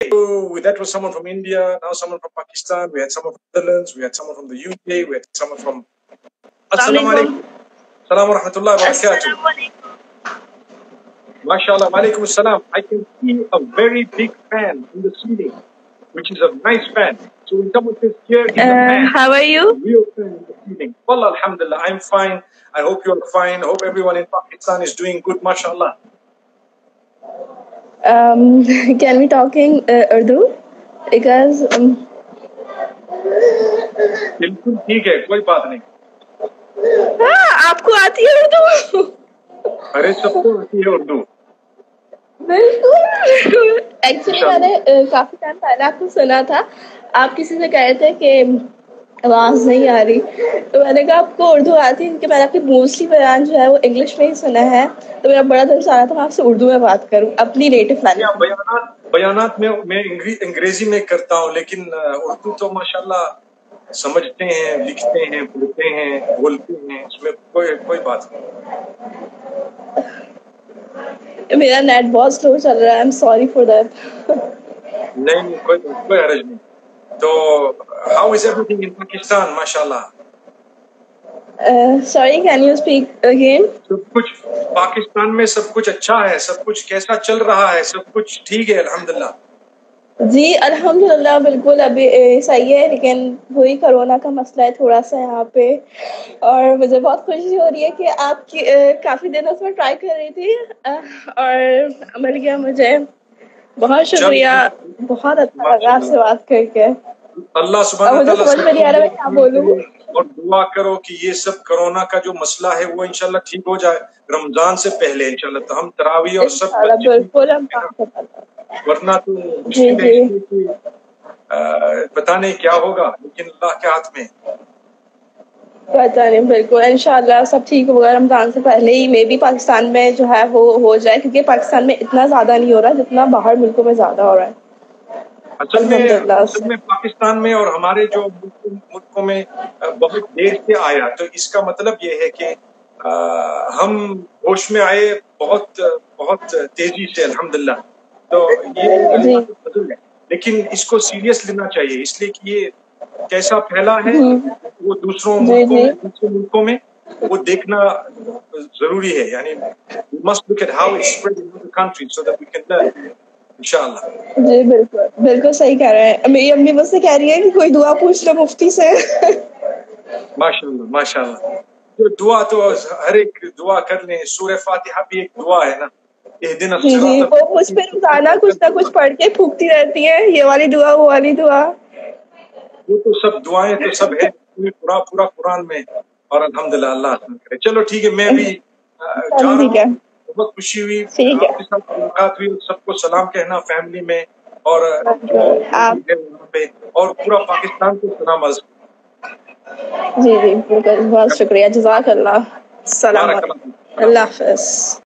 That was someone from India, now someone from Pakistan, we had someone from Netherlands, we had someone from the UK, we had someone from... Assalamu alaikum. Assalamu rahmatullahi wa barakatuh. MashaAllah, wa alaikum assalam. I can see a very big fan in the ceiling, which is a nice fan. So when someone says here is a fan, How are you? a real fan in the ceiling. Wallah, alhamdulillah, I'm fine. I hope you're fine. I hope everyone in Pakistan is doing good, mashallah. Can we talk in Urdu? Because بالکل ٹھیک ہے, کوئی بات نہیں. آپ کو آتی ہے اردو؟ ارے سب کو آتی ہے اردو. بالکل. ایکچولی میں نے کافی ٹائم پہلے آپ کو سنا تھا, آپ کسی سے کہے تھے کہ آواز نہیں آ رہی, تو میں نے کہا آپ کو اردو آتی ہے, کیونکہ میں نے آپ کی موسٹلی بیان جو ہے وہ انگلش میں ہی سنا ہے, تو میرا بڑا دل چاہ رہا تھا میں آپ سے اردو میں بات کروں اپنی نیٹو لینگویج. بیانات میں انگریزی میں کرتا ہوں, لیکن اردو تو ماشاءاللہ سمجھتے ہیں, لکھتے ہیں, پڑھتے ہیں, بولتے ہیں, اس میں کوئی بات نہیں. میرا نیٹ بہت سلو چل رہا ہے, I am sorry for that. نہیں, کوئی حرج نہیں. تو how is everything in Pakistan? ماشاءاللہ. Sorry, can you speak again? سب کچھ پاکستان میں سب کچھ اچھا ہے, سب کچھ کیسا چل رہا ہے؟ سب کچھ ٹھیک ہے الحمدللہ. جی الحمدللہ بالکل ابھی صحیح ہے, لیکن وہی کرونا کا مسئلہ ہے تھوڑا سا یہاں پہ, اور مجھے بہت خوشی ہو رہی ہے کہ آپ کی کافی دنوں سے میں ٹرائی کر رہی تھی اور مل گیا مجھے. بہت شکریہ, بہت اچھا لگا آپ سے بات کر کے. اللہ سبحانہ مجھے سمجھ میں نہیں آ رہا میں کیا بولوں. اور دعا کرو کہ یہ سب کرونا کا جو مسئلہ ہے وہ انشاءاللہ ٹھیک ہو جائے رمضان سے پہلے انشاءاللہ, تو ہم تراویح اور سب بالکل. ورنہ تو پتہ نہیں کیا ہوگا, لیکن اللہ کے ہاتھ میں. پتہ نہیں, بالکل انشاءاللہ سب ٹھیک ہوگا رمضان سے پہلے ہی. میں بھی پاکستان میں جو ہے وہ ہو جائے, کیونکہ پاکستان میں اتنا زیادہ نہیں ہو رہا جتنا باہر ملکوں میں زیادہ ہو رہا ہے. اصل میں پاکستان میں اور ہمارے جو ملکوں میں بہت دیر سے آیا, تو اس کا مطلب یہ ہے کہ ہم ہوش میں آئے بہت بہت تیزی سے الحمدللہ. تو یہ ہے, لیکن اس کو سیریس لینا چاہیے, اس لیے کہ یہ کیسا پھیلا ہے وہ دوسرے ملکوں میں وہ دیکھنا ضروری ہے. یعنی we must look at how it's spread in other countries so that we can learn انشاءاللہ. جی بالکل بالکل صحیح کہہ رہے ہیں. میری امی مجھ سے کہہ رہی ہے کہ کوئی دعا پوچھ لو مفتی سے. ماشاءاللہ ماشاءاللہ. دعا تو ہر ایک دعا کر لیں, سورہ فاتحہ بھی ایک دعا ہے نا. جی وہ مجھ پہ روزانہ کچھ نہ کچھ پڑھ کے پھونکتی رہتی ہے, یہ والی دعا وہ والی دعا. وہ تو سب دعائیں تو سب ہے پورا قرآن میں, اور الحمدللہ اللہ حسن کرے. چلو ٹھیک ہے, میں بھی جا رہا ہوں. بہت خوشی ہوئی آپ کے ساتھ ملاقات ہوئی. سب کو سلام کہنا فیملی میں اور پورا پاکستان کو سلام عرض. جی بالکل, بہت شکریہ, جزاک اللہ. السلام علیکم, اللہ حافظ.